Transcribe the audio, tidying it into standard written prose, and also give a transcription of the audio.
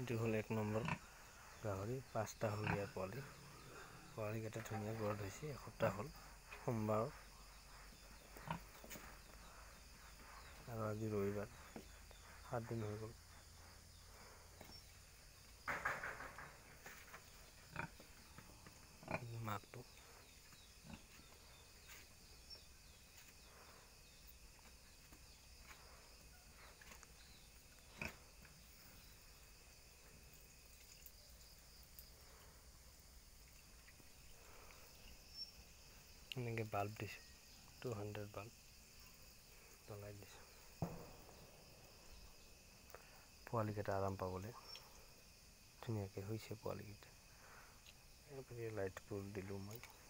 এইটো হ'ল 1 নম্বৰ গাহৰি 5টা হ'ল ইয়াৰ পোৱালিকেইটা ধুনীয়া গ্ৰথ হৈছে এসপ্তাহ হ'ল সোমবাৰ আৰু আজি ৰবিবাৰ 7 দিন হৈ গ'ল মাকটো এনেকৈ বাল্ব দিছোঁ 200 বাল্ব জ্বলাই দিছোঁ পোৱালিকেইটা আৰাম পাবলৈ ধুনীয়াকৈ হৈছে পোৱালিকেইটা লাইটবোৰ দিলোঁ মই